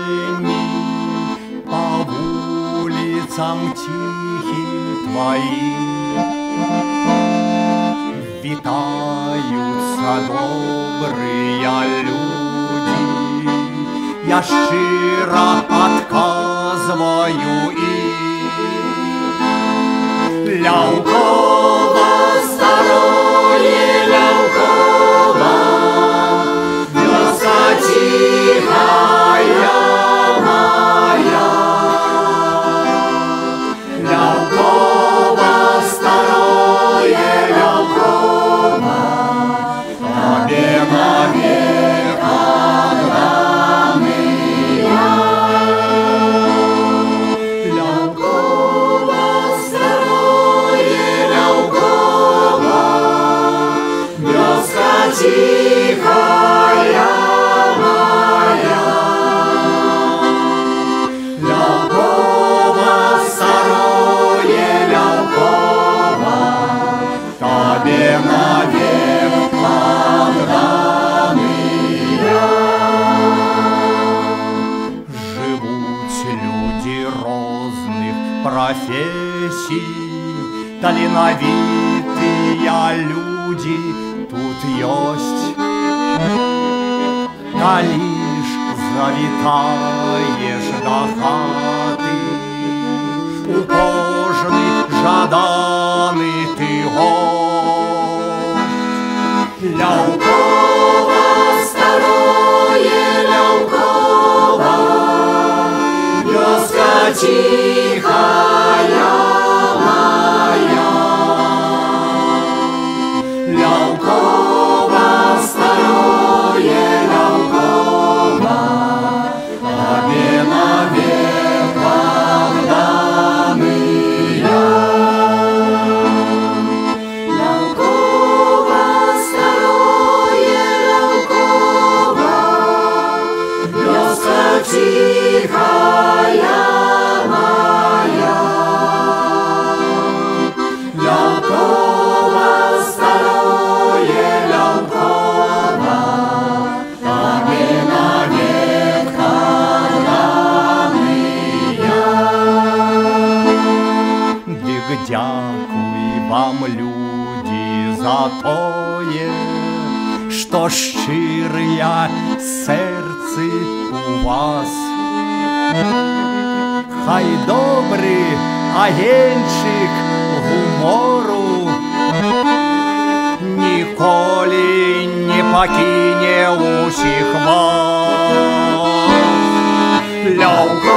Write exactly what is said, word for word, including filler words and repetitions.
по улицам тихим твоим витаются добрые люди. Я щиро отказываю им. Ляукова, старое Ляукова, вёска тихая моя. Ляукова, старое Ляукова, тебе навек отданная. Ляукова, старое Ляукова, вёска тихая моя. Ляукова, старое Ляукова, тебе навек отданная. Живут люди разных профессий, таленовитые люди тут есть. Калиш завитаешь до хаты, упожный, жаданый ты гость. Ляукова, старое Ляукова, вёска тихая моя. Ляукова, старое Ляукова, тебе навек отданная. Ляукова, старое Ляукова, вёска тихая моя. Ляукова, старое Ляукова, тебе навек отданная. Дык дякуй вам, люди, за тое, что щирые сердце у вас. Хай добрий агенчик гумору ніколи не покине усіх вас. Ляукова,